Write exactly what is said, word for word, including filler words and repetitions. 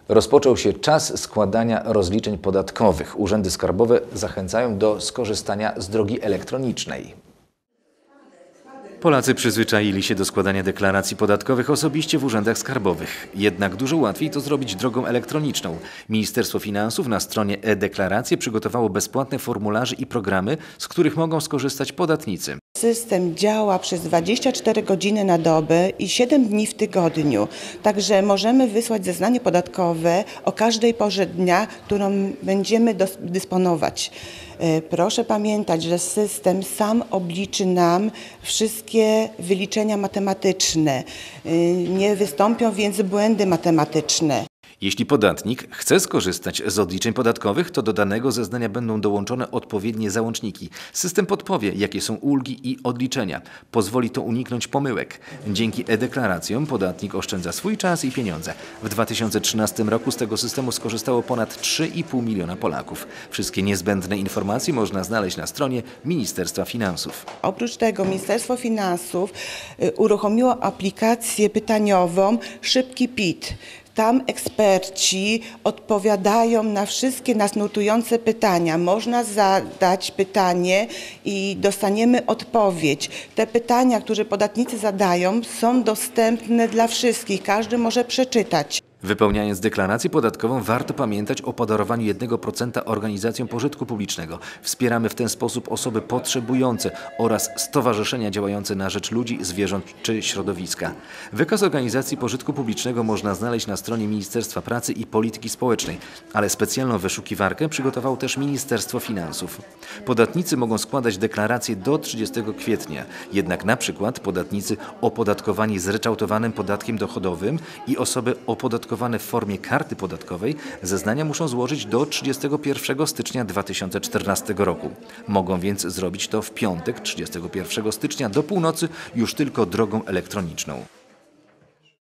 Rozpoczął się czas składania rozliczeń podatkowych. Urzędy skarbowe zachęcają do skorzystania z drogi elektronicznej. Polacy przyzwyczaili się do składania deklaracji podatkowych osobiście w urzędach skarbowych. Jednak dużo łatwiej to zrobić drogą elektroniczną. Ministerstwo Finansów na stronie e-deklaracje przygotowało bezpłatne formularze i programy, z których mogą skorzystać podatnicy. System działa przez dwadzieścia cztery godziny na dobę i siedem dni w tygodniu. Także możemy wysłać zeznanie podatkowe o każdej porze dnia, którą będziemy dysponować. Proszę pamiętać, że system sam obliczy nam wszystkie wyliczenia matematyczne. Nie wystąpią więc błędy matematyczne. Jeśli podatnik chce skorzystać z odliczeń podatkowych, to do danego zeznania będą dołączone odpowiednie załączniki. System podpowie, jakie są ulgi i odliczenia. Pozwoli to uniknąć pomyłek. Dzięki e-deklaracjom podatnik oszczędza swój czas i pieniądze. W dwa tysiące trzynastym roku z tego systemu skorzystało ponad trzy i pół miliona Polaków. Wszystkie niezbędne informacje można znaleźć na stronie Ministerstwa Finansów. Oprócz tego Ministerstwo Finansów uruchomiło aplikację pytaniową Szybki P I T. Tam eksperci odpowiadają na wszystkie nas nurtujące pytania. Można zadać pytanie i dostaniemy odpowiedź. Te pytania, które podatnicy zadają, są dostępne dla wszystkich. Każdy może przeczytać. Wypełniając deklarację podatkową, warto pamiętać o podarowaniu jednego procenta organizacjom pożytku publicznego. Wspieramy w ten sposób osoby potrzebujące oraz stowarzyszenia działające na rzecz ludzi, zwierząt czy środowiska. Wykaz organizacji pożytku publicznego można znaleźć na stronie Ministerstwa Pracy i Polityki Społecznej, ale specjalną wyszukiwarkę przygotowało też Ministerstwo Finansów. Podatnicy mogą składać deklaracje do trzydziestego kwietnia, jednak na przykład podatnicy opodatkowani zryczałtowanym podatkiem dochodowym i osoby opodatkowane w formie karty podatkowej zeznania muszą złożyć do trzydziestego pierwszego stycznia dwa tysiące czternastego roku. Mogą więc zrobić to w piątek trzydziestego pierwszego stycznia do północy już tylko drogą elektroniczną.